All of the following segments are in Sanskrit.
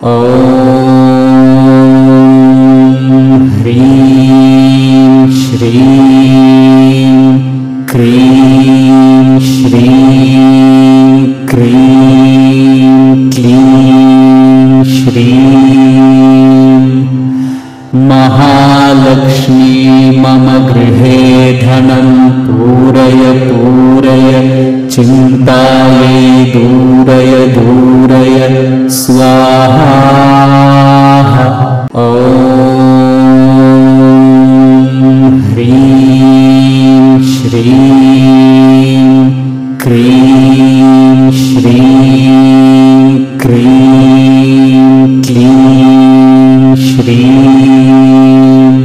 ॐ ह्रीं श्रीं क्रीं श्रीं क्रीं क्लीं श्रीं महालक्ष्मी मम गृहे धनं पूरय पूरय चिन्तायै दूरय दूरय स्वाहा। ॐ ह्रीं श्रीं क्रीं श्रीं क्रीं क्लीं श्रीं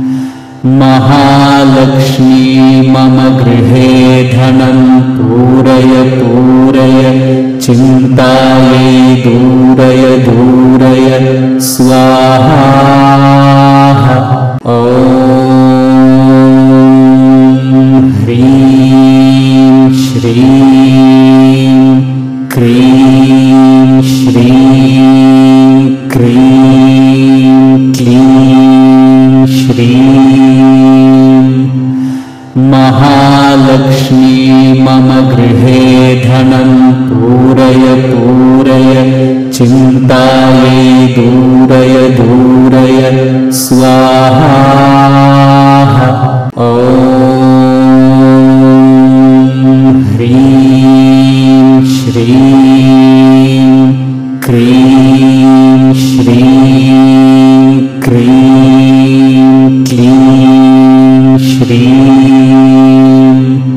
महालक्ष्मी मम गृहे धनं पूरय पूरय चिन्तायै दूरय दूरय स्वाहा। ॐ ह्रीं श्रीं क्रीं श्रीं क्रीं क्लीं श्रीं महालक्ष्मी मम गृहे धनं पूरय पूरय चिन्तायै दूरय दूरय स्वाहा। ॐ ह्रीं श्रीं क्रीं श्रीं क्रीं क्लीं श्रीं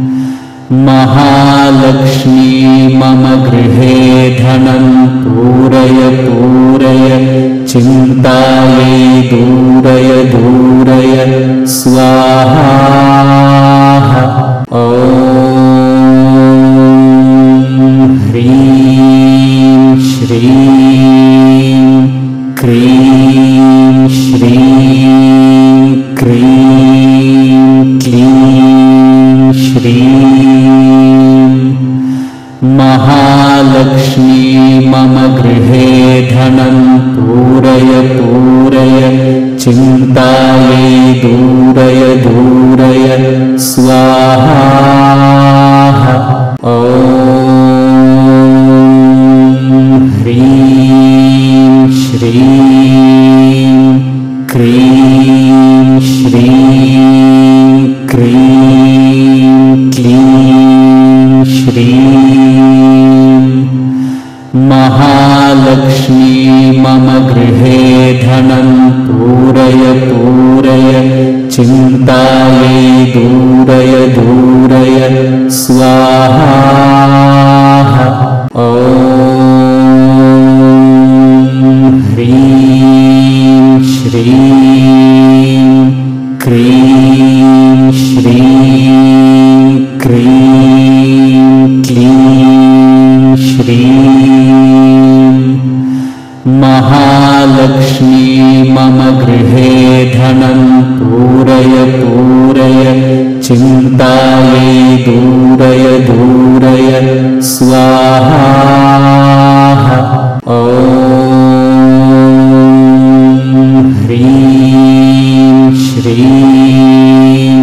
महालक्ष्मी मम गृहे धनं पूरय पूरय चिन्तायै दूरय दूरय स्वाहा। ॐ ह्रीं श्रीं क्रीं श्रीं क्रीं क्लीं श्रीं महालक्ष्मी मम गृहे धनं पूरय पूरय चिन्तायै दूरय दूरय स्वाहा। ॐ ह्रीं श्रीं क्रीं श्रीं क्रीं क्लीं श्रीं महालक्ष्मी मम गृहे धनं पूरय पूरय चिन्तायै दूरय दूरय स्वाहा। ॐ ह्रीं श्रीं क्रीं श्रीं क्रीं क्लीं श्रीं महालक्ष्मी मम गृहे धनं पूरय पूरय चिन्तायै दूरय दूरय स्वाहा। ॐ ह्रीं श्रीं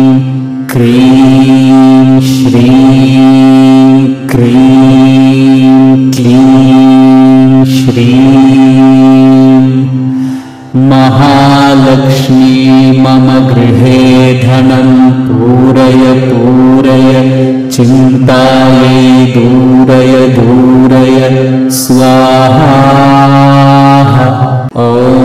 क्रीं श्रीं क्रीं क्लीं श्रीं महालक्ष्मी मम गृहे धनं पूरय पूरय चिन्तायै दूरय दूरय स्वाहा। ॐ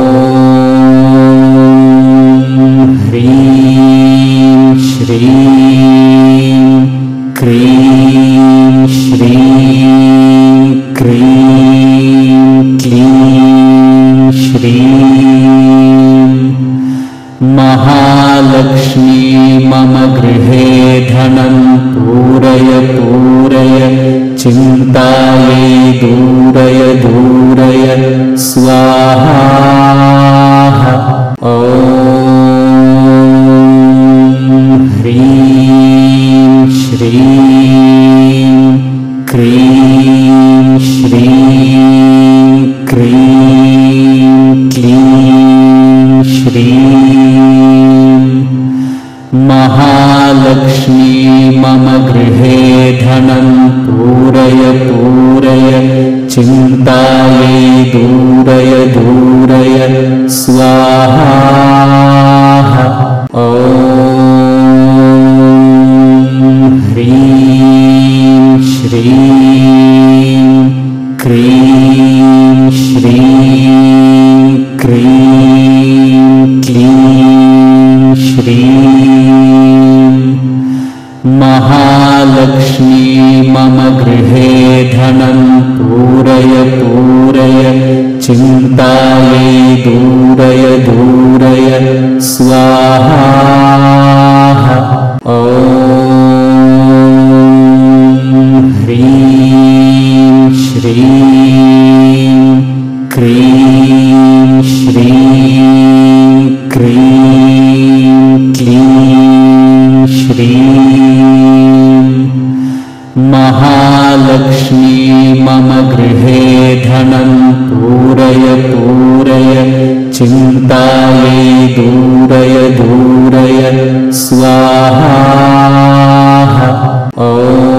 ह्रीं श्रीं क्रीं श्रीं क्रीं क्लीं श्रीं महालक्ष्मी मम गृहे धनं पूरय पूरय चिन्तायै दूरय दूरय स्वाहा। ॐ ह्रीं श्रीं क्रीं श्रीं क्रीं चिन्तायै दूरय दूरय स्वाहा ॐ ह्रीं श्रीं क्रीं श्रीं क्रीं क्लीं श्रीं महालक्ष्मी मम गृहे धनं पूरय पूरय चिन्तायै दूरय दूरय स्वाहा ॐ ह्रीं श्रीं क्रीं श्रीं क्रीं क्लीं श्रीं महालक्ष्मी मम गृहे धनं पूरय पूरय चिन्तायै दूरय दूरय स्वाहा ॐ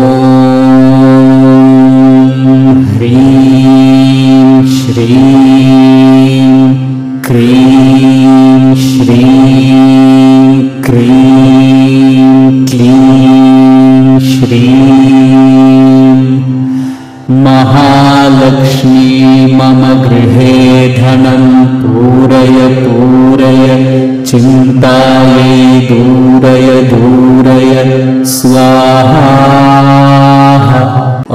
ह्रीं श्रीं क्रीं श्रीं क्रीं क्लीं श्रीं महालक्ष्मी मम गृहे धनं पूरय पूरय चिन्तायै दूरय दूरय स्वाहा ॐ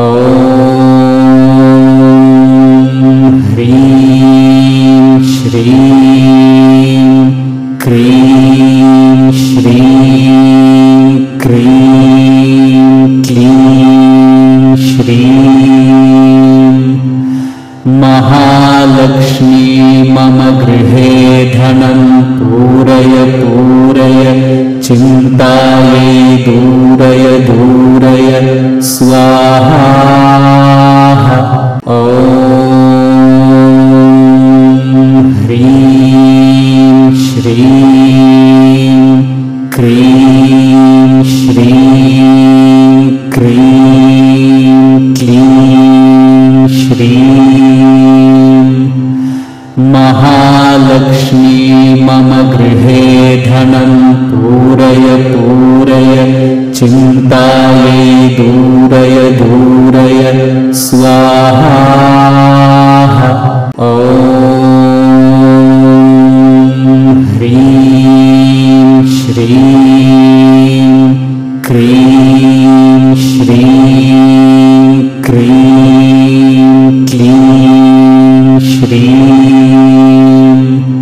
ह्रीं श्रीं क्रीं श्रीं क्रीं क्लीं श्रीं महालक्ष्मी मम गृहे धनं पूरय पूरय चिन्तायै दूरय दूरय स्वाहा ॐ ह्रीं श्रीं क्रीं श्रीं क्रीं क्लीं श्रीं महालक्ष्मी मम गृहे धनं पूरय पूरय चिन्तायै दूरय दूरय स्वाहा ॐ ह्रीं श्रीं क्रीं श्रीं क्रीं क्लीं श्रीं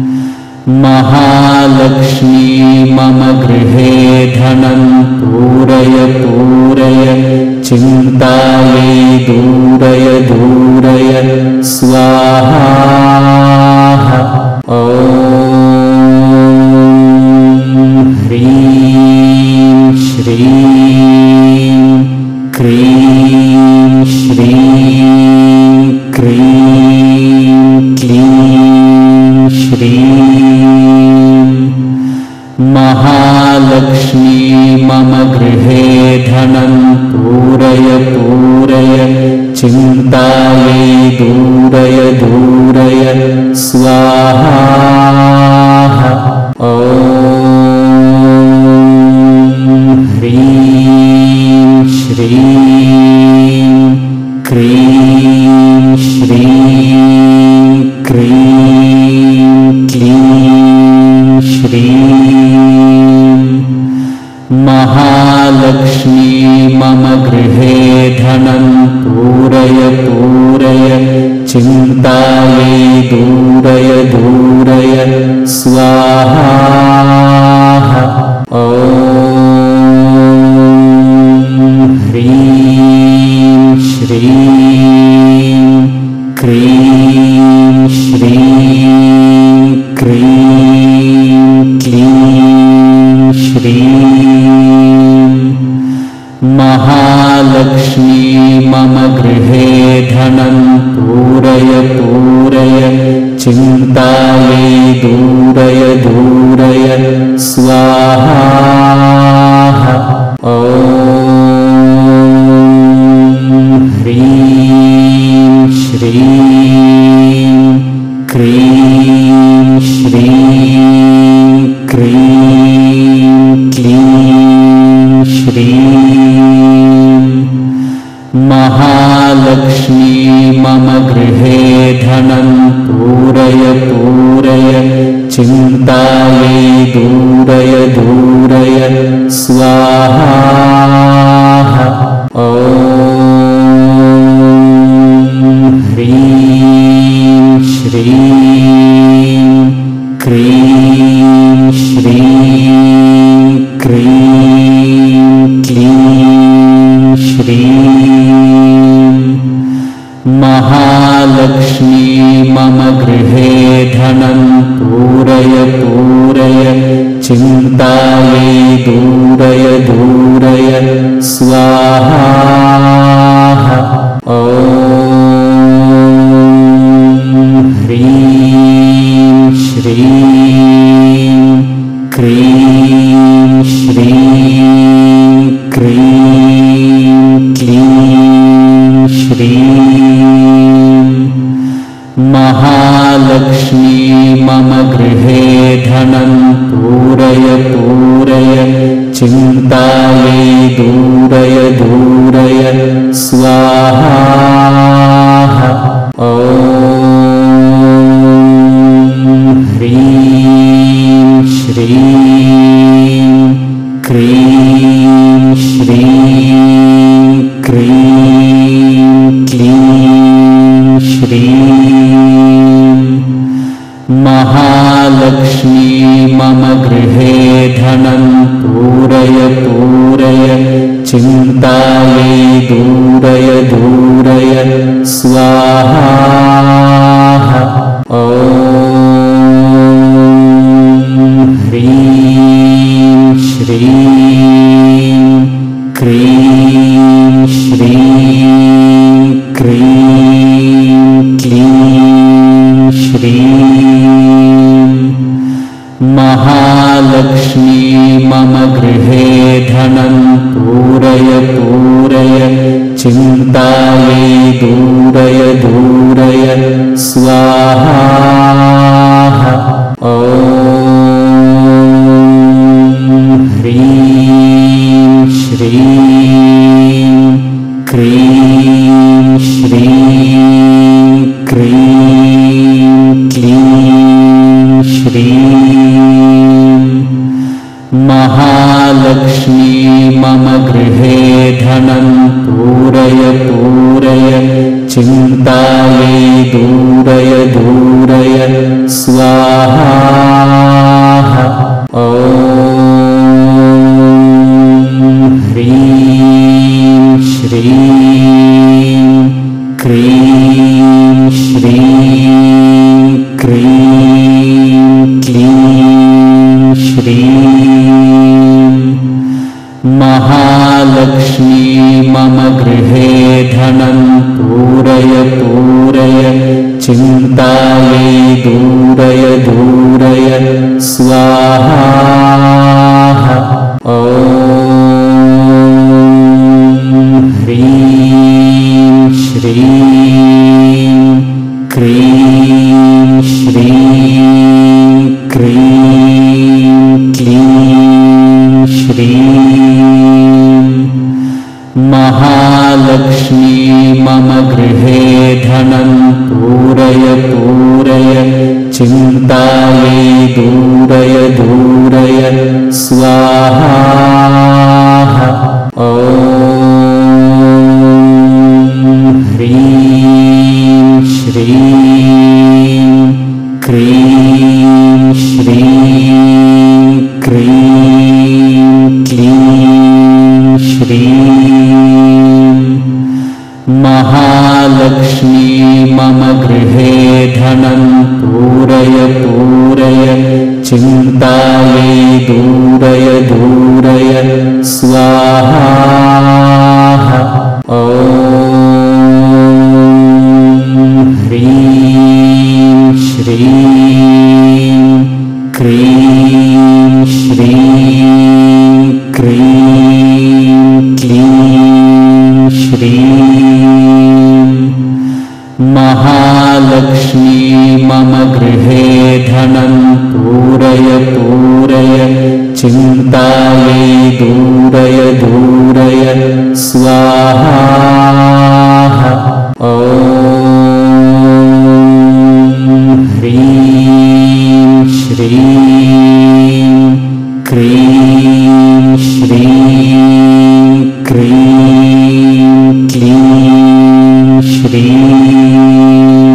महालक्ष्मी मम गृहे धनं पूरय पूरय चिन्तायै दूरय दूरय स्वाहा ॐ ह्रीं श्रीं क्रीं श्रीं क्रीं क्लीं श्रीं महालक्ष्मी मम गृहे धनं पूरय पूरय चिन्तायै दूरय दूरय स्वाहा ॐ ह्रीं श्रीं क्रीं श्रीं क्रीं क्लीं श्रीं महालक्ष्मी मम गृहे धनं पूरय पूरय चिन्तायै दूरय दूरय स्वाहा ॐ ह्रीं श्रीं क्रीं श्रीं क्रीं क्लीं श्रीं महालक्ष्मी मम गृहे धनं पूरय पूरय चिन्तायै दूरय दूरय स्वाहा ॐ ह्रीं श्रीं क्रीं श्रीं क्रीं क्लीं श्रीं महालक्ष्मी मम गृहे धनं पूरय पूरय चिन्तायै दूरय दूरय स्वाहा ॐ ह्रीं श्रीं क्रीं श्रीं क्रीं क्लीं श्रीं महालक्ष्मी मम गृहे धनं पूरय पूरय चिन्तायै दूरय दूरय स्वाहा ॐ ह्रीं श्रीं क्रीं श्रीं क्रीं क्लीं श्रीं महालक्ष्मी मम गृहे धनं पूरय पूरय चिन्तायै दूरय दूरय स्वाहा ॐ ह्रीं श्रीं क्रीं श्रीं क्रीं क्लीं श्रीं महालक्ष्मी मम गृहे धनं पूरय पूरय चिन्तायै दूरय दूरय स्वाहा ॐ ह्रीं श्रीं क्रीं श्रीं क्रीं क्लीं श्रीं महालक्ष्मी मम गृहे धनं पूरय पूरय चिन्तायै दूरय दूरय स्वाहा ॐ ह्रीं श्रीं क्रीं श्रीं क्रीं क्लीं श्रीं महालक्ष्मी मम गृहे धनं पूरय पूरय चिन्तायै दूरय दूरय स्वाहा ॐ ह्रीं श्रीं क्रीं श्रीं क्रीं क्लीं श्रीं महालक्ष्मी मम गृहे धनं पूरय पूरय चिन्तायै दूरय दूरय स्वाहा ॐ ह्रीं श्रीं क्रीं श्रीं क्रीं क्लीं श्रीं महालक्ष्मी मम गृहे धनं पूरय पूरय चिन्तायै दूरय दूरय स्वाहा ॐ ह्रीं श्रीं क्रीं श्रीं क्रीं क्लीं श्रीं महालक्ष्मी मम गृहे धनं पूरय पूरय चिन्तायै दूरय दूरय स्वाहा ॐ ह्रीं श्रीं क्रीं श्रीं क्रीं क्लीं श्रीं महालक्ष्मी मम चिन्तायै दूरय दूरय स्वाहा ॐ ह्रीं श्रीं क्रीं श्रीं क्रीं क्लीं श्रीं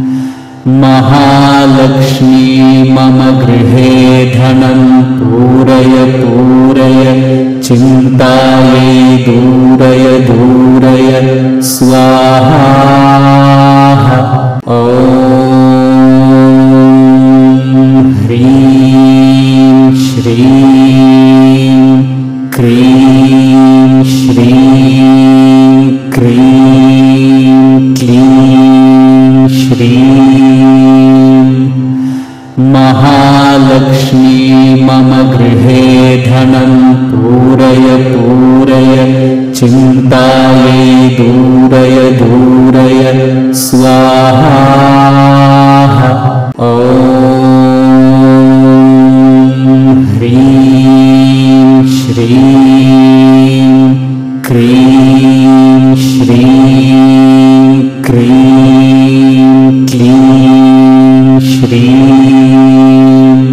महालक्ष्मी मम गृहे धनं पूरय पूरय चिन्तायै दूरय दूरय स्वाहा ॐ ह्रीं श्रीं क्रीं श्रीं क्रीं क्लीं श्रीं महालक्ष्मी मम गृहे धनं पूरय पूरय चिन्तायै दूरय दूरय स्वाहा ॐ ह्रीं श्रीं क्रीं श्रीं क्रीं क्लीं श्रीं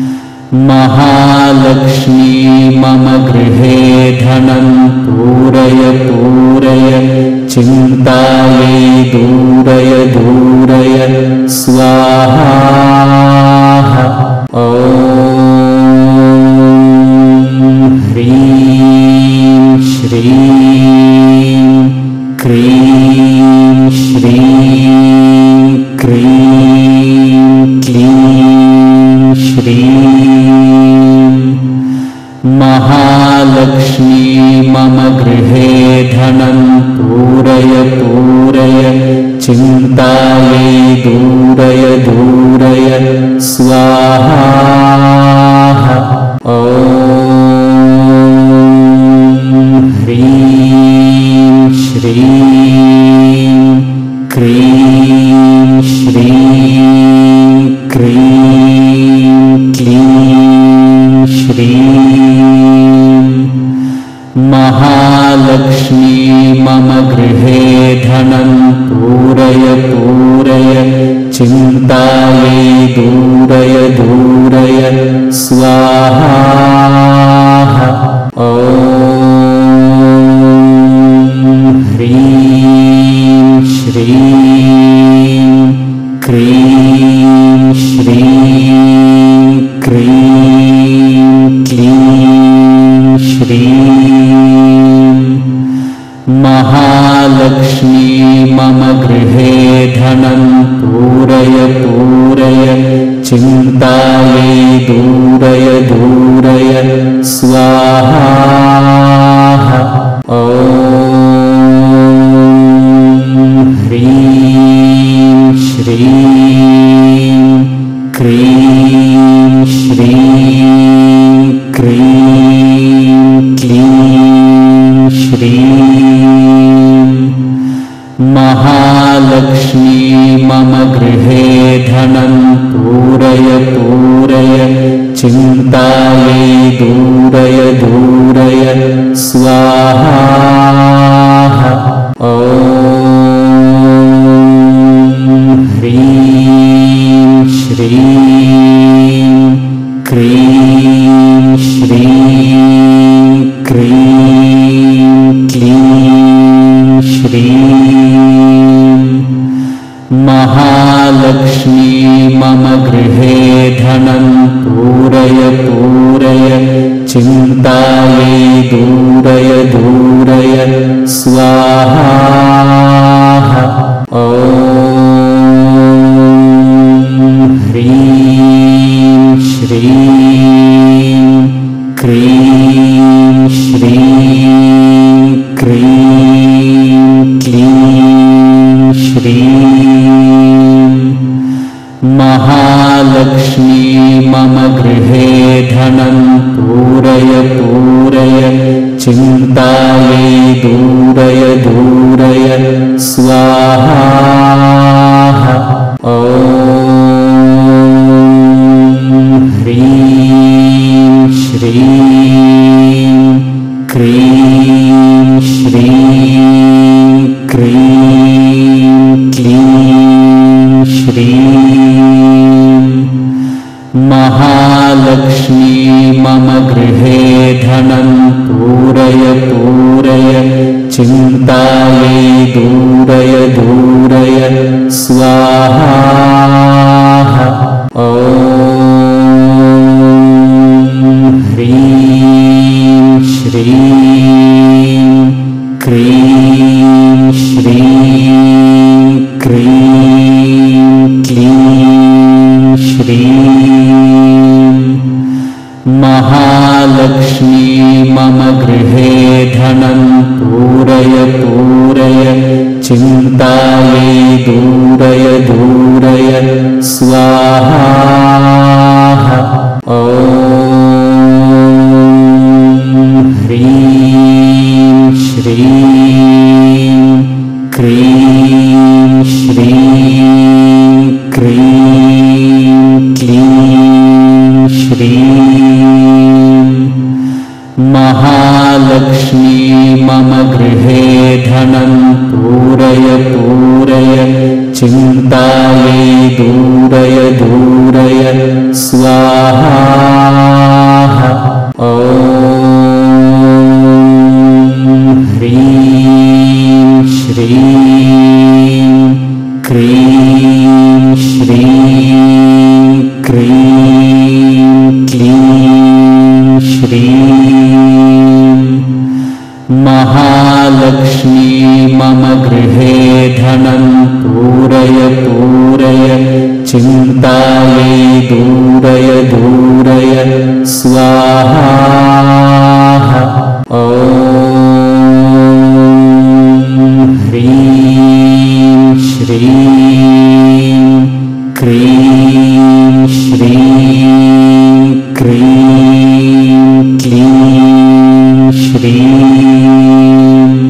महालक्ष्मी मम गृहे धनं पूरय पूरय चिन्तायै दूरय दूरय स्वाहा ॐ ह्रीं श्रीं क्रीं श्रीं क्रीं क्लीं श्रीं महालक्ष्मी मम गृहे धनं पूरय पूरय चिन्तायै दूरय दूरय स्वाहा ॐ ह्रीं श्रीं क्रीं श्रीं क्रीं क्लीं श्रीं महालक्ष्मी मम गृहे धनं पूरय पूरय चिन्तायै दूरय दूरय स्वाहा ॐ ह्रीं श्रीं क्रीं श्रीं क्रीं क्लीं श्रीं महालक्ष्मी मम गृहे धनं पूरय पूरय चिन्तायै दूरय दूरय स्वाहा ॐ ह्रीं श्रीं क्रीं श्रीं क्रीं क्लीं श्रीं महालक्ष्मी मम गृहे धनं पूरय पूरय चिन्तायै दूरय दूरय स्वाहा ॐ ह्रीं श्रीं क्रीं श्रीं क्रीं क्लीं श्रीं महालक्ष्मी मम गृहे धनं पूरय पूरय चिन्तायै दूरय दूरय स्वाहा ॐ ह्रीं श्रीं क्रीं श्रीं क्रीं क्लीं श्रीं महालक्ष्मी मम गृहे धनं पूरय पूरय चिन्तायै दूरय दूरय स्वाहा ॐ ह्रीं श्रीं महालक्ष्मी मम गृहे धनं पूरय पूरय चिन्तायै दूरय दूरय स्वाहा ॐ ह्रीं श्रीं क्रीं श्रीं क्रीं क्लीं श्रीं महालक्ष्मी मम गृहे धनं पूरय पूरय चिन्तायै दूरय दूरय स्वाहा ॐ ह्रीं श्रीं क्रीं श्रीं क्रीं क्लीं श्रीं महालक्ष्मी मम गृहे धनं पूरय पूरय चिन्तायै दूरय दूरय स्वाहा ॐ ह्रीं श्रीं क्रीं श्रीं क्रीं क्लीं श्रीं महालक्ष्मी मम गृहे धनं पूरय पूरय चिन्तायै दूरय दूरय स्वाहा ॐ ह्रीं श्रीं क्रीं श्रीं क्रीं क्लीं श्रीं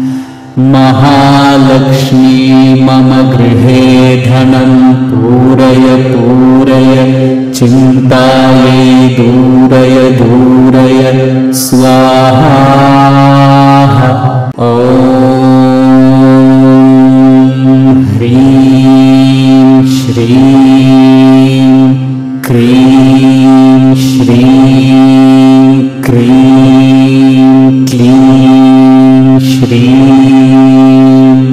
महालक्ष्मी मम गृहे धनं पूरय पूरय चिन्तायै दूरय दूरय स्वाहा ॐ ह्रीं श्रीं क्रीं श्रीं क्रीं क्लीं श्रीं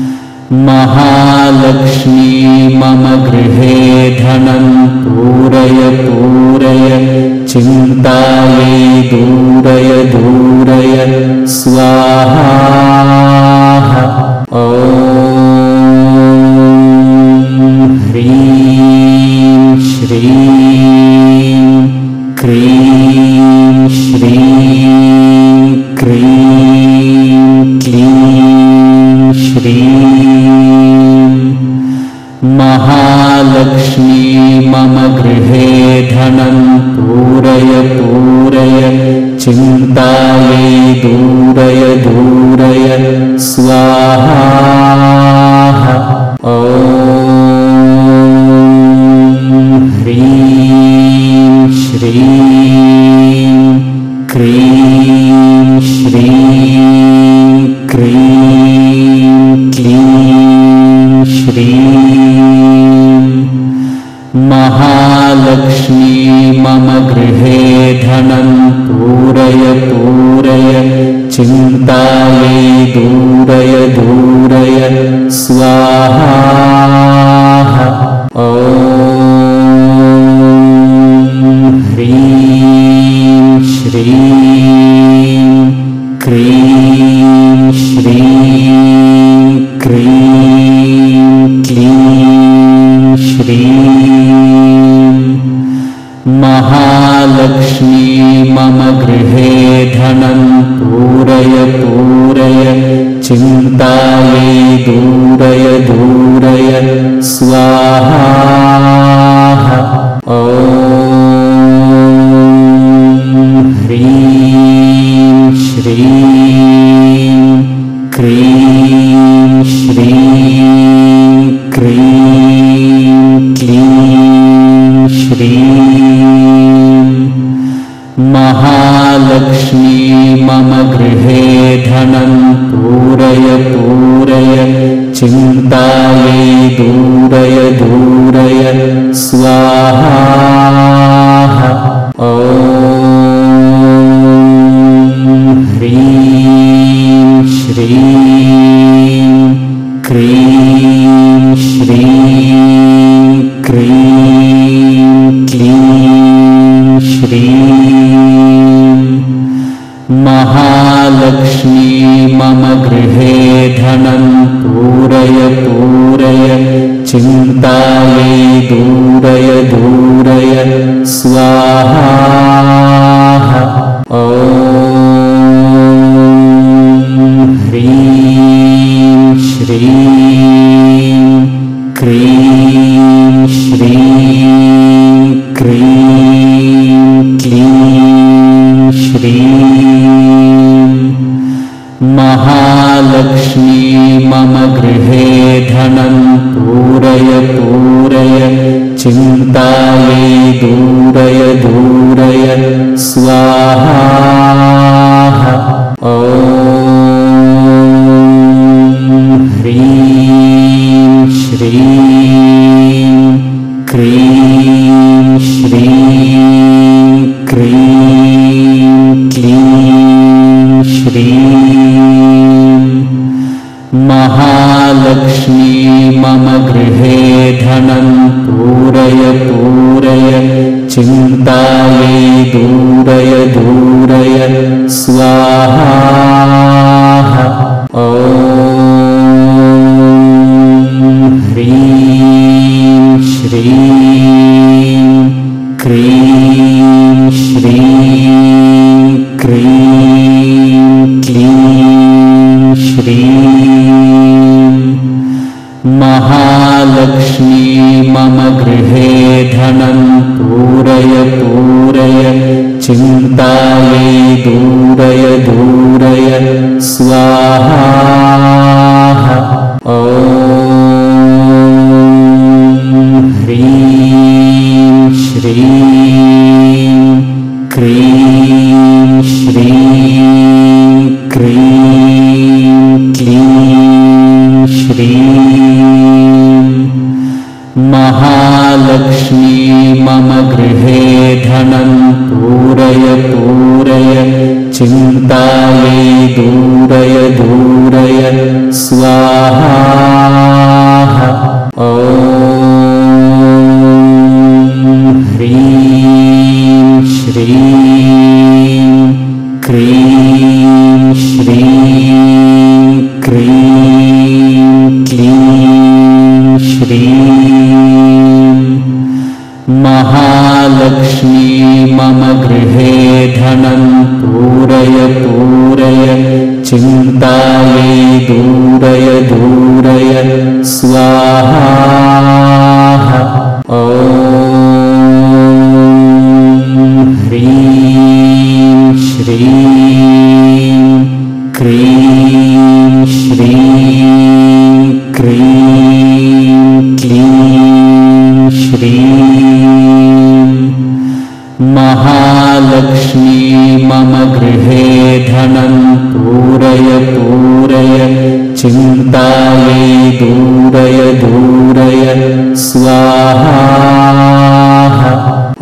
महालक्ष्मी मम गृहे धनं पूरय पूरय चिन्तायै दूरय दूरय स्वाहा ॐ ह्रीं श्रीं क्रीं श्रीं क्रीं क्लीं श्रीं महालक्ष्मी मम गृहे धनं पूरय पूरय चिन्तायै दूरय दूरय स्वाहा ॐ ह्रीं श्रीं क्रीं श्रीं क्रीं क्लीं श्रीं महालक्ष्मी मम गृहे धनं पूरय पूरय चिन्तायै दूरय दूरय स्वाहा ॐ ह्रीं श्रीं क्रीं श्रीं क्रीं क्लीं श्रीं महालक्ष्मी मम गृहे धनं पूरय पूरय चिन्तायै दूरय दूरय स्वाहा ॐ ह्रीं श्रीं क्रीं श्रीं क्रीं क्लीं श्रीं महालक्ष्मी मम गृहे धनं पूरय पूरय चिन्तायै दूरय दूरय स्वाहा ॐ ह्रीं श्रीं क्रीं श्रीं क्रीं क्लीं श्रीं महालक्ष्मी मम गृहे धनं पूरय पूरय चिन्तायै दूरय दूरय स्वाहा ॐ ह्रीं श्रीं क्रीं श्रीं क्रीं क्लीं श्रीं महालक्ष्मी मम गृहे धनं पूरय पूरय चिन्तायै दूरय दूरय स्वाहा ॐ ह्रीं श्रीं क्रीं श्रीं क्रीं क्लीं श्रीं महालक्ष्मी मम गृहे धनं पूरय पूरय चिन्तायै दूरय दूरय स्वाहा ॐ ह्रीं श्रीं क्रीं श्रीं क्रीं क्लीं श्रीं महालक्ष्मी मम गृहे धनं पूरय पूरय चिन्तायै दूरय दूरय स्वाहा ॐ ह्रीं श्रीं क्रीं श्रीं क्रीं क्लीं श्रीं महालक्ष्मी मम गृहे धनं पूरय पूरय चिन्तायै दूरय दूरय स्वाहा ॐ ह्रीं श्रीं क्रीं श्रीं क्रीं क्लीं श्रीं महालक्ष्मी मम गृहे धनं पूरय पूरय चिन्तायै दूरय दूरय स्वाहा ॐ ह्रीं श्रीं क्रीं श्रीं क्रीं क्लीं श्रीं महालक्ष्मी मम गृहे धनं पूरय पूरय चिन्तायै दूरय दूरय स्वाहा ॐ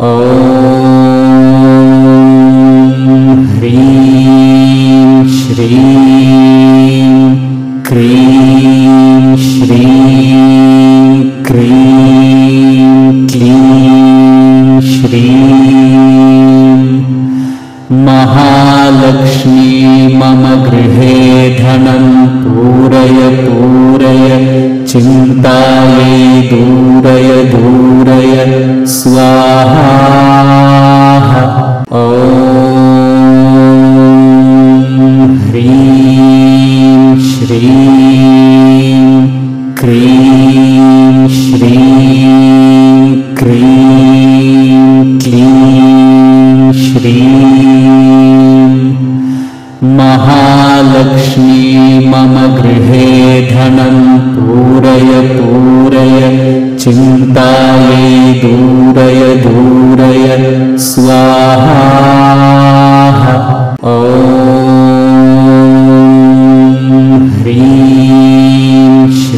ह्रीं श्रीं क्रीं श्रीं क्रीं क्लीं श्रीं महालक्ष्मी मम गृहे धनं पूरय पूरय चिन्तायै दूरय दूरय स्वाहा ॐ ह्रीं श्रीं क्रीं श्रीं क्रीं क्लीं श्रीं महालक्ष्मी मम गृहे धनं पूरय पूरय चिन्तायै दूरय दूरय स्वाहा ॐ ह्रीं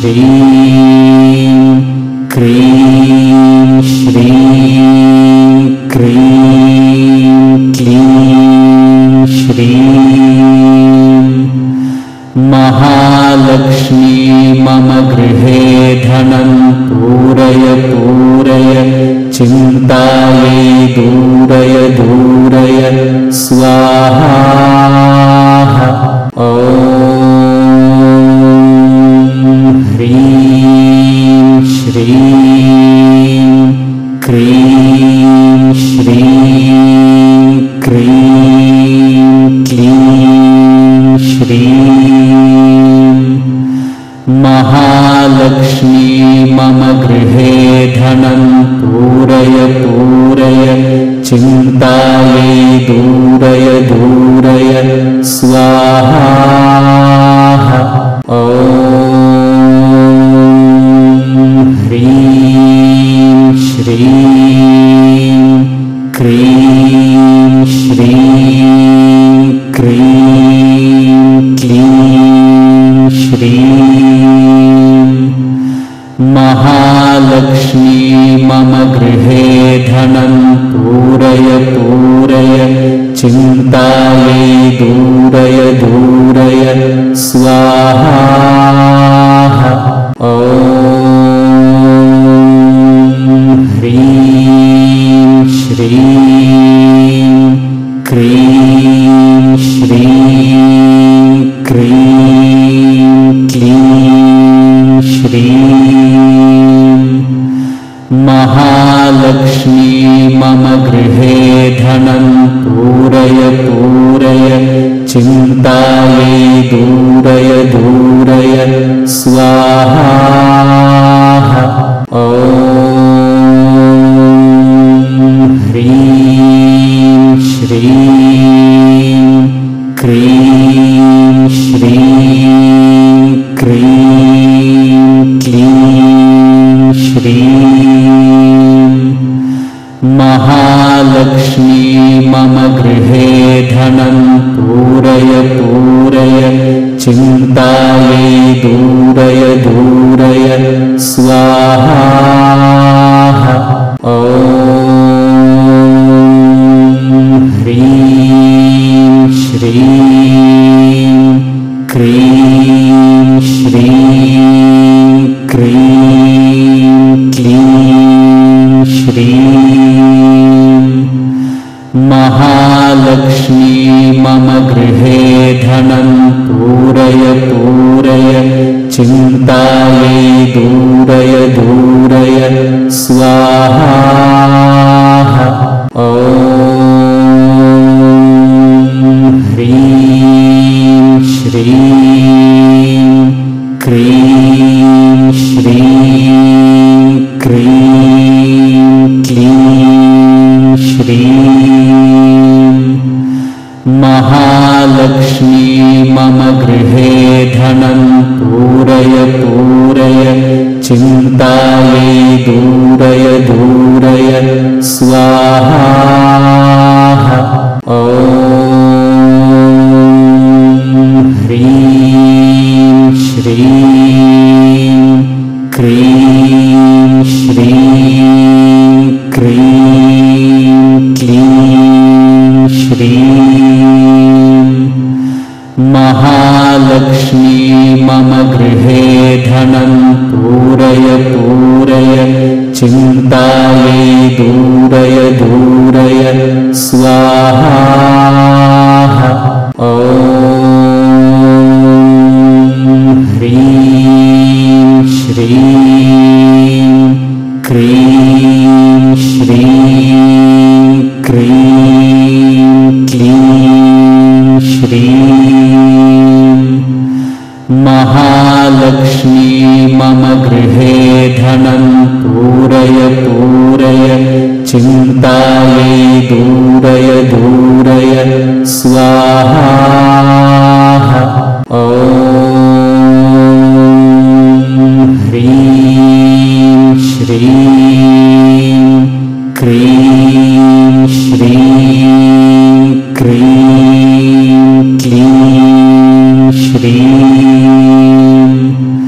श्रीं क्रीं श्रीं क्रीं चिन्तायै दूरय दूरय स्वाहा ॐ ह्रीं श्रीं क्रीं श्रीं क्रीं क्लीं श्रीं महालक्ष्मी मम गृहे धनं पूरय पूरय चिन्तायै दूरय दूरय स्वाहा ॐ ह्रीं श्रीं क्रीं श्रीं क्रीं क्लीं श्रीं महालक्ष्मी मम गृहे धनं पूरय पूरय चिन्तायै दूरय दूरय स्वाहा ॐ ह्रीं श्रीं क्रीं श्रीं क्रीं क्लीं श्रीं महालक्ष्मी मम गृहे धनं पूरय पूरय चिन्तायै दूरय दूरय स्वाहा ॐ ह्रीं श्रीं क्रीं श्रीं क्रीं क्लीं श्रीं महालक्ष्मी मम गृहे धनं पूरय पूरय चिन्तायै दूरय दूरय स्वाहा ॐ ह्रीं श्रीं क्रीं श्रीं क्रीं क्लीं श्रीं महालक्ष्मी मम गृहे धनं पूरय पूरय चिन्तायै दूरय दूरय स्वाहा ॐ ह्रीं श्रीं क्रीं श्रीं क्रीं क्लीं श्रीं महालक्ष्मी मम गृहे धनं पूरय पूरय चिन्तायै दूरय दूरय स्वाहा ॐ ह्रीं श्रीं क्रीं श्रीं क्रीं क्लीं श्रीं महालक्ष्मी मम गृहे धनं पूरय पूरय चिन्तायै दूरय दूरय स्वाहा ॐ ह्रीं श्रीं क्रीं श्रीं क्रीं क्लीं श्रीं महालक्ष्मी मम गृहे धनं पूरय पूरय चिन्तायै दूरय दूरय स्वाहा ॐ ह्रीं श्रीं क्रीं श्रीं क्रीं क्लीं श्रीं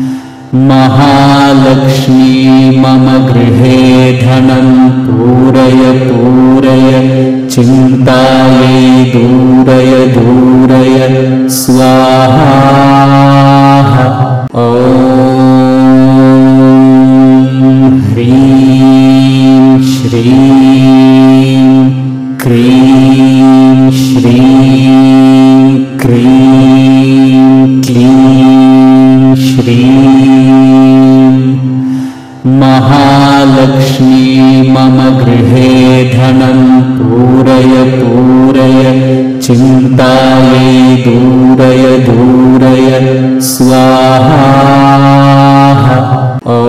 महालक्ष्मी मम गृहे धनं पूरय पूरय चिन्तायै दूरय दूरय स्वाहा ॐ ह्रीं श्रीं क्रीं श्रीं क्रीं क्लीं श्रीं महालक्ष्मी मम गृहे धनं पूरय पूरय चिन्तायै दूरय दूरय स्वाहा ॐ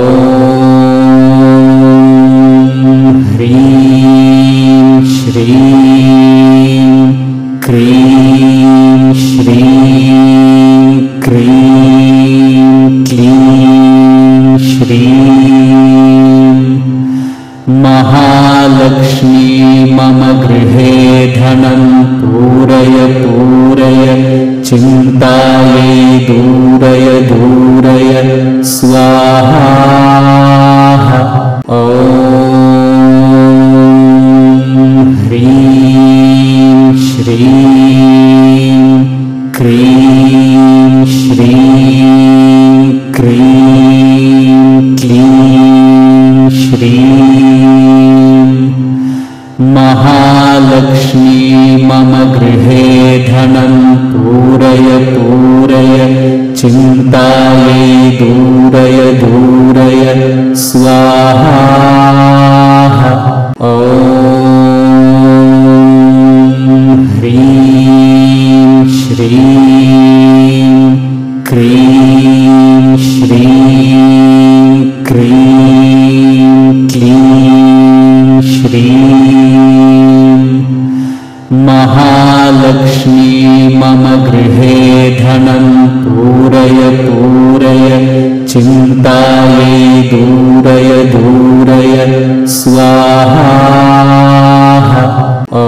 ह्रीं श्रीं क्रीं श्रीं क्रीं क्लीं श्रीं महालक्ष्मी मम गृहे धनं पूरय पूरय चिन्तायै दूरय दूरय स्वाहा ॐ ह्रीं श्रीं क्रीं श्रीं क्रीं क्लीं श्रीं महालक्ष्मी मम गृहे धनं पूरय पूरय चिन्तायै दूरय दूरय स्वाहा ॐ ह्रीं श्रीं क्रीं श्रीं क्रीं क्लीं श्रीं महालक्ष्मी मम गृहे धनं पूरय पूरय चिन्तायै दूरय दूरय स्वाहा ॐ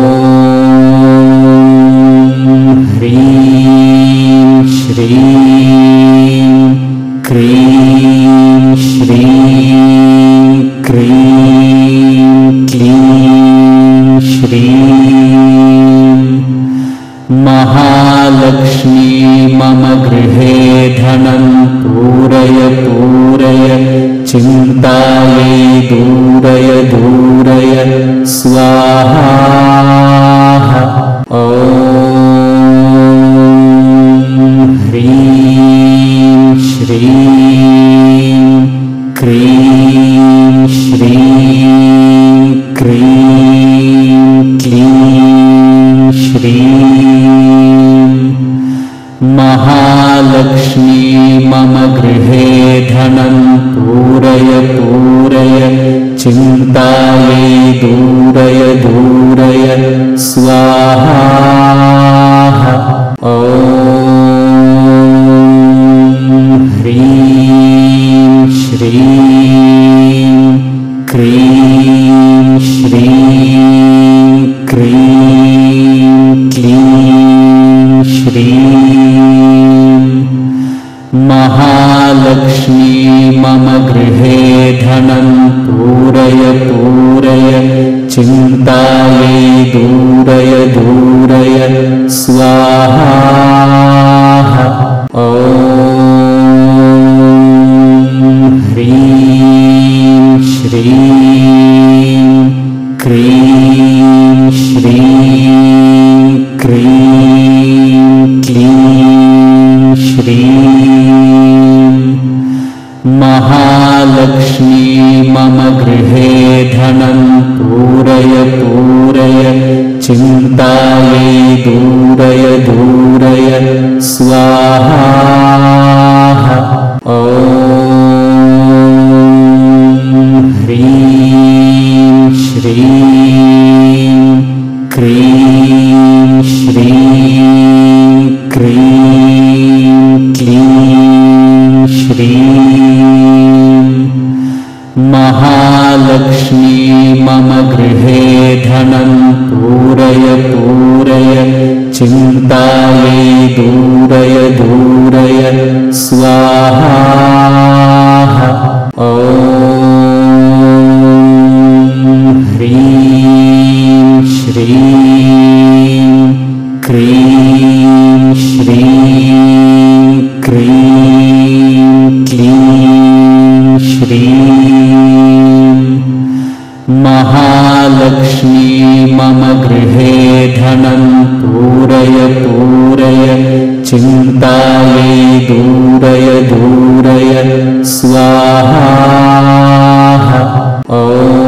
ह्रीं श्रीं क्रीं श्रीं क्रीं क्लीं श्रीं महालक्ष्मी मम गृहे धनं पूरय पूरय चिन्तायै दूरय दूरय स्वाहा ॐ ह्रीं श्रीं क्रीं श्रीं क्रीं क्लीं श्रीं महालक्ष्मी मम गृहे धनं पूरय पूरय चिन्तायै दूरय दूरय स्वाहा ॐ ह्रीं श्रीं क्रीं श्रीं क्रीं क्लीं श्रीं महालक्ष्मी मम गृहे धनं पूरय पूरय चिन्तायै दूरय दूरय स्वाहा ॐ ह्रीं श्रीं क्रीं श्रीं क्रीं क्लीं श्रीं महालक्ष्मी मम गृहे धनं पूरय पूरय चिन्तायै दूरय दूरय स्वाहा ॐ ह्रीं श्रीं क्रीं श्रीं क्रीं क्लीं श्रीं महालक्ष्मी मम गृहे धनं पूरय पूरय चिन्तायै दूरय दूरय स्वाहा ॐ ह्रीं श्रीं क्रीं श्रीं क्रीं क्लीं श्रीं महालक्ष्मी मम गृहे धनं पूरय पूरय चिन्तायै दूरय दूरय स्वाहा ॐ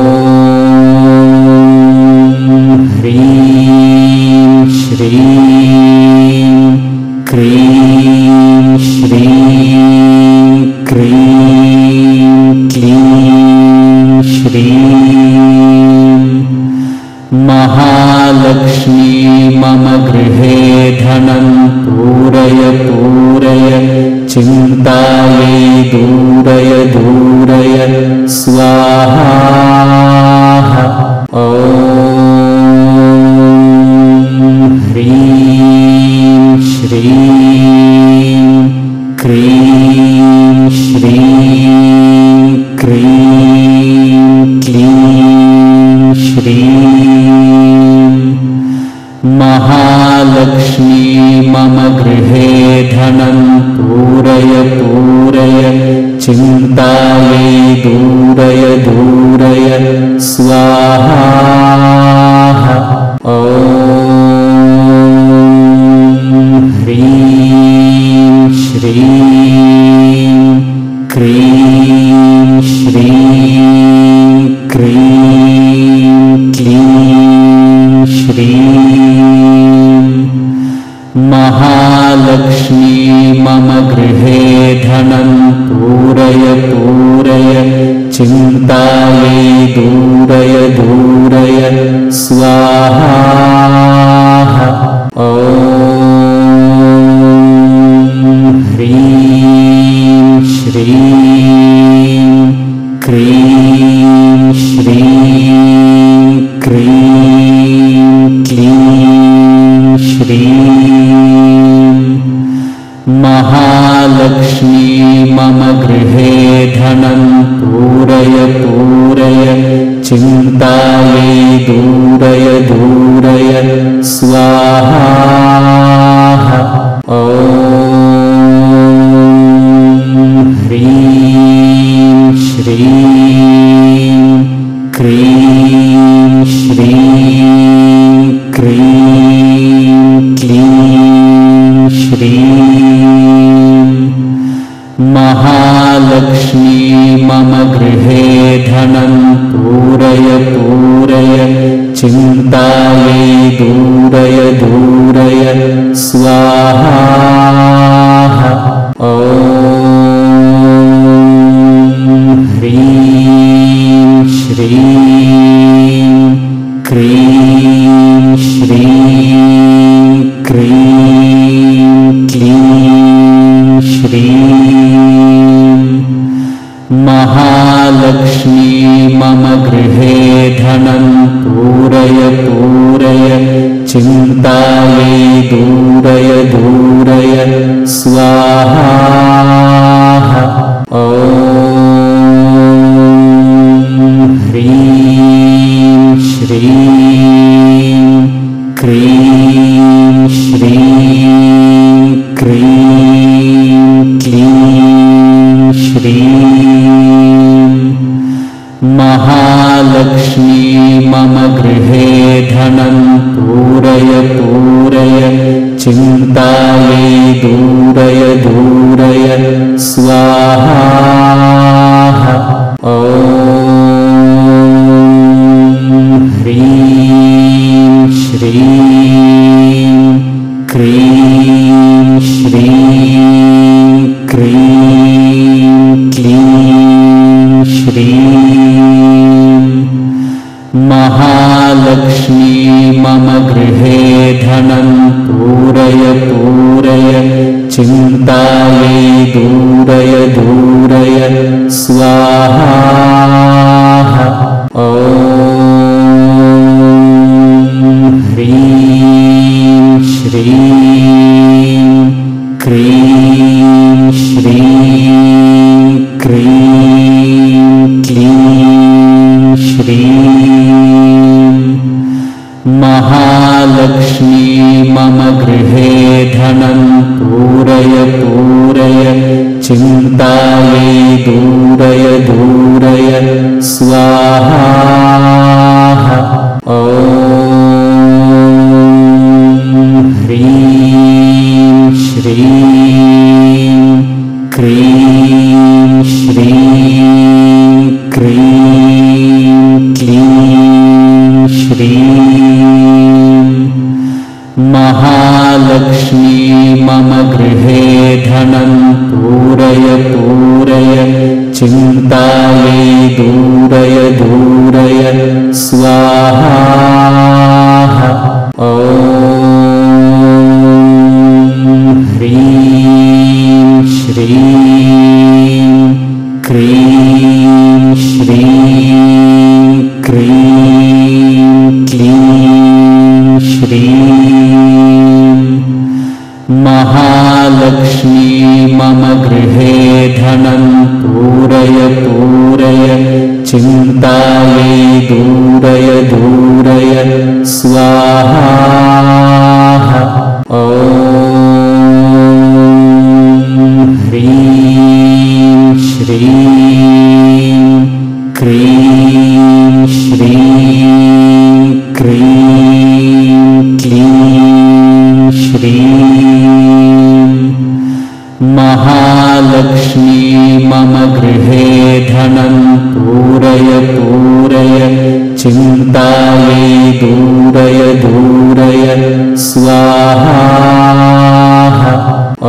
ह्रीं श्रीं क्रीं श्रीं क्रीं क्लीं श्रीं महालक्ष्मी मम गृहे धनं पूरय पूरय चिन्तायै दूरय दूरय स्वाहा ॐ ह्रीं श्रीं क्रीं श्रीं क्रीं क्लीं श्रीं महालक्ष्मी मम गृहे धनं पूरय पूरय चिन्तायै दूरय दूरय स्वाहा ॐ ह्रीं श्रीं क्रीं श्रीं क्रीं क्लीं श्रीं महालक्ष्मी मम गृहे धनं पूरय पूरय चिन्तायै दूरय दूरय स्वाहा ॐ ह्रीं श्रीं क्रीं श्रीं क्रीं क्लीं श्रीं महालक्ष्मी मम गृहे धनं पूरय पूरय चिन्तायै दूरय दूरय स्वाहा ॐ ह्रीं श्रीं क्रीं श्रीं क्रीं क्लीं श्रीं महालक्ष्मी मम गृहे धनं पूरय पूरय चिन्तायै दूरय दूरय स्वाहा ॐ ह्रीं श्रीं क्रीं श्रीं क्रीं क्लीं श्रीं महालक्ष्मी मम गृहे धनं पूरय पूरय चिन्तायै दूरय दूरय स्वाहा ॐ ह्रीं श्रीं क्रीं श्रीं क्रीं क्लीं श्रीं महालक्ष्मी मम गृहे धनं पूरय पूरय चिन्तायै दूरय दूरय स्वाहा ॐ ह्रीं श्रीं क्रीं श्रीं क्रीं क्लीं श्रीं महालक्ष्मी मम गृहे धनं पूरय पूरय चिन्तायै दूरय दूरय स्वाहा ॐ ह्रीं श्रीं क्रीं श्रीं क्रीं क्लीं श्रीं महालक्ष्मी मम गृहे धनं पूरय पूरय चिन्तायै दूरय दूरय स्वाहा स्वाहा ॐ ह्रीं श्रीं क्रीं श्रीं क्रीं क्लीं श्रीं महालक्ष्मी मम गृहे धनं पूरय पूरय चिन्तायै दूरय दूरय स्वाहा ॐ ह्रीं श्रीं क्रीं श्रीं क्रीं क्लीं श्रीं महालक्ष्मी मम गृहे धनं पूरय पूरय चिन्तायै दूरय दूरय स्वाहा ॐ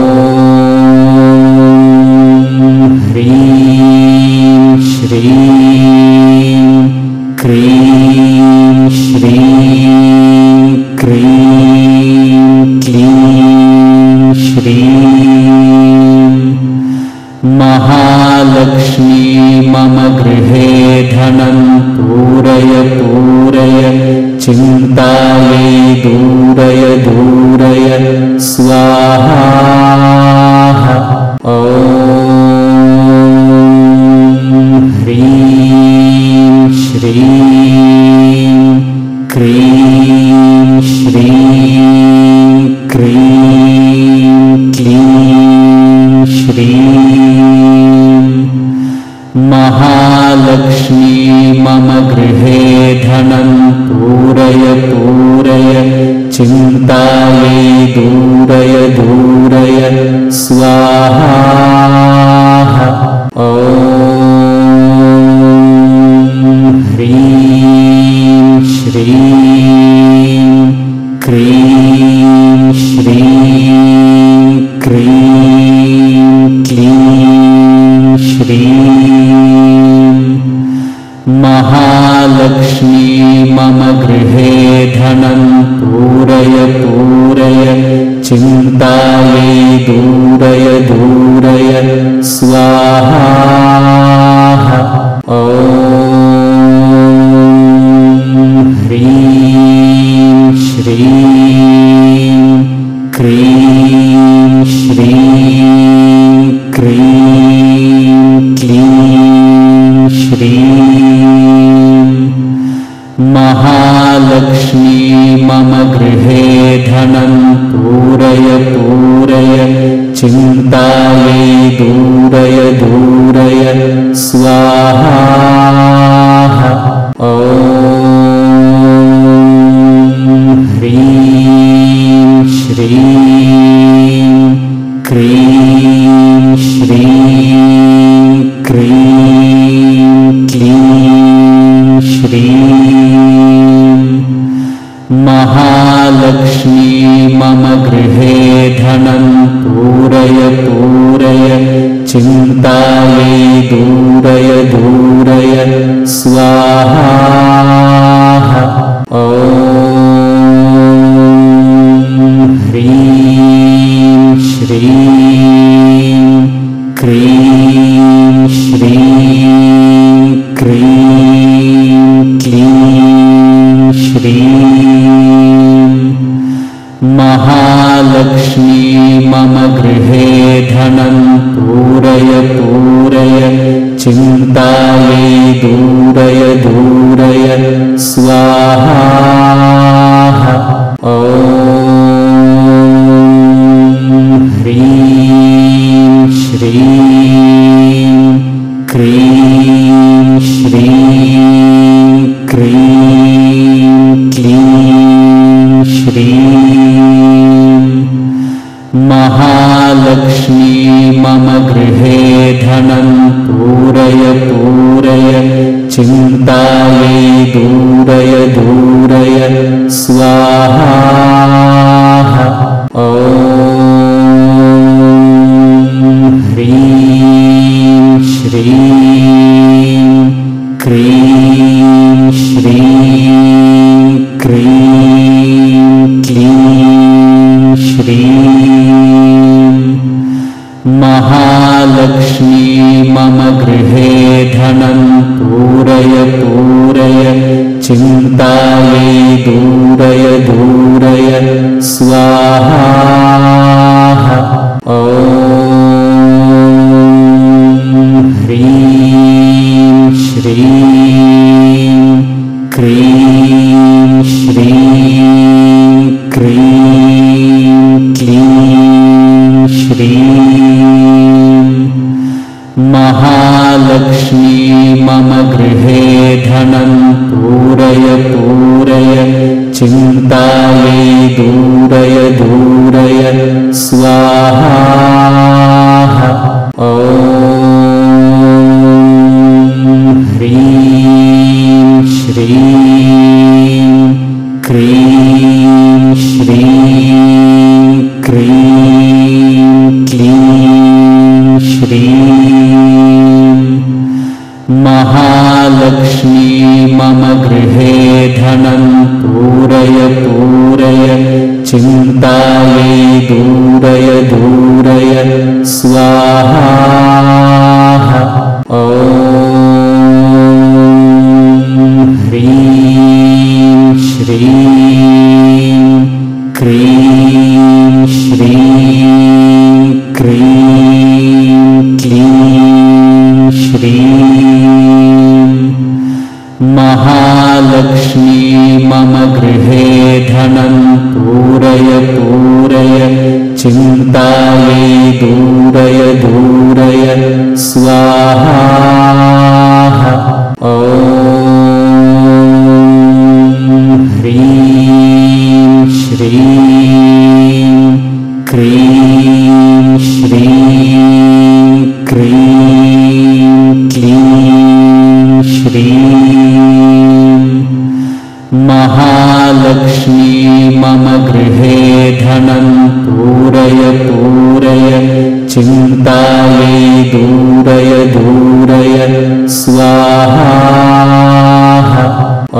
ह्रीं श्रीं क्रीं श्रीं क्रीं क्लीं श्रीं महालक्ष्मी मम गृहे धनं पूरय पूरय चिन्तायै दूरय दूरय स्वाहा ॐ ह्रीं श्रीं क्रीं श्रीं क्रीं क्लीं श्रीं महालक्ष्मी मम गृहे धनं पूरय पूरय चिन्तायै दूरय दूरय स्वाहा ॐ ह्रीं श्रीं क्रीं श्रीं क्रीं क्लीं श्रीं महालक्ष्मी मम गृहे धनं पूरय पूरय चिन्तायै दूरय दूरय स्वाहा ॐ ह्रीं श्रीं क्रीं श्रीं क्रीं क्लीं श्रीं महालक्ष्मी मम गृहे धनं पूरय पूरय चिन्तायै दूरय दूरय स्वाहा ॐ ह्रीं श्रीं क्रीं श्रीं क्रीं क्लीं श्रीं महालक्ष्मी मम गृहे धनं पूरय पूरय चिन्तायै दूरय दूरय स्वाहा ॐ ह्रीं श्रीं क्रीं श्रीं क्रीं क्लीं श्रीं महालक्ष्मी मम गृहे धनं पूरय पूरय चिन्तायै दूरय दूरय स्वाहा ॐ ह्रीं श्रीं क्रीं श्रीं क्रीं क्लीं श्रीं महालक्ष्मी मम गृहे धनं पूरय पूरय चिन्तायै दूरय दूरय स्वाहा ॐ ह्रीं श्रीं क्रीं श्रीं चिन्तायै दूरय दूरय स्वाहा ॐ ह्रीं श्रीं क्रीं श्रीं क्रीं क्लीं श्रीं महालक्ष्मी मम गृहे धनं पूरय पूरय चिन्तायै दूरय दूरय स्वाहा ॐ ह्रीं श्रीं क्रीं श्रीं क्रीं क्लीं श्रीं महालक्ष्मी मम गृहे धनं पूरय पूरय चिन्तायै दूरय दूरय स्वाहा ॐ ह्रीं श्रीं क्रीं श्रीं क्रीं क्लीं श्रीं महालक्ष्मी मम गृहे धनं पूरय पूरय चिन्तायै दूरय दूरय स्वाहा ॐ ह्रीं श्रीं क्रीं श्रीं क्रीं क्लीं श्रीं महालक्ष्मी मम गृहे धनं पूरय पूरय चिन्तायै दूरय दूरय स्वाहा ॐ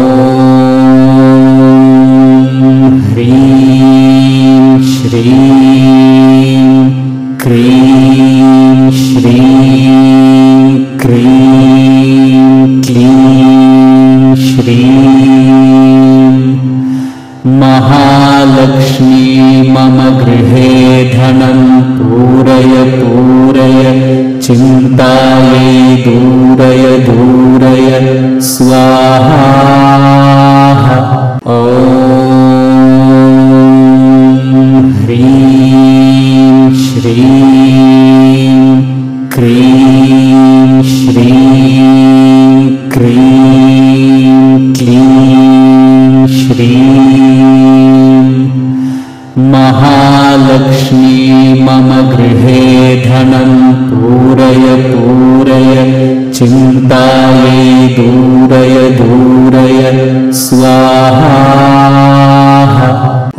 ह्रीं श्रीं क्रीं श्रीं क्रीं क्लीं श्रीं महालक्ष्मी मम गृहे धनं पूरय पूरय चिन्तायै दूरय दूरय स्वाहा ॐ ह्रीं श्रीं क्रीं श्रीं क्रीं क्लीं श्रीं महालक्ष्मी मम गृहे धनं पूरय पूरय चिन्तायै दूरय दूरय स्वाहा ॐ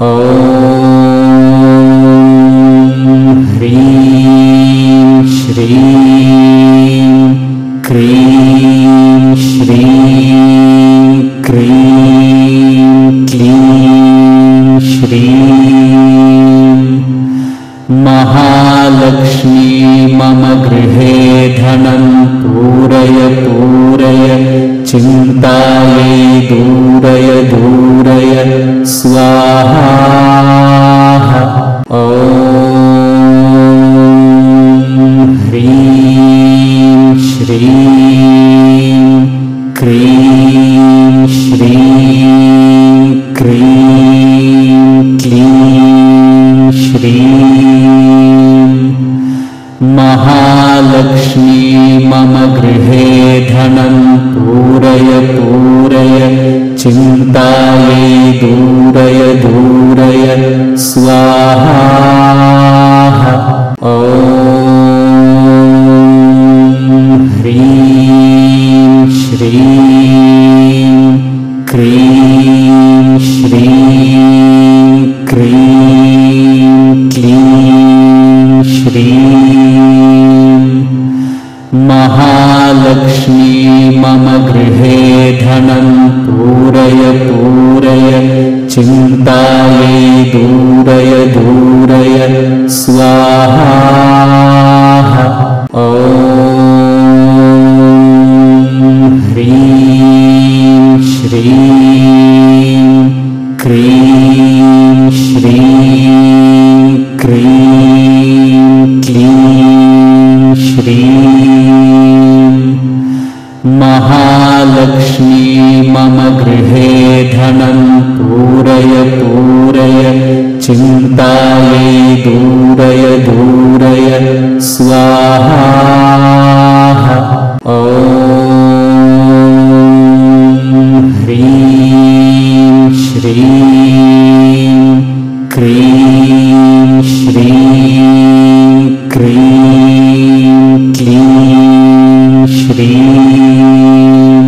ह्रीं श्रीं क्रीं श्रीं क्रीं क्लीं श्रीं महालक्ष्मी मम गृहे धनं पूरय पूरय चिन्तायै दूरय दूरय स्वाहा ॐ ह्रीं श्रीं क्रीं श्रीं क्रीं क्लीं श्रीं महालक्ष्मी मम गृहे धनं पूरय पूरय चिन्तायै दूरय दूरय स्वाहा ॐ ह्रीं श्रीं क्रीं श्रीं क्रीं क्लीं श्रीं महालक्ष्मी मम गृहे धनं पूरय पूरय चिन्तायै दूरय दूरय स्वाहा ॐ ह्रीं श्रीं क्रीं श्रीं क्रीं क्लीं श्रीं महालक्ष्मी मम गृहे धनं पूरय पूरय चिन्तायै दूरय दूरय स्वाहा ॐ ह्रीं श्रीं क्रीं श्रीं क्रीं क्लीं श्रीं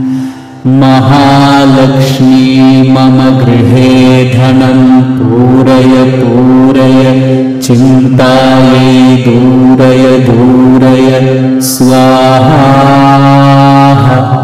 महालक्ष्मी मम गृहे धनं पूरय पूरय चिन्तायै दूरय दूरय स्वाहा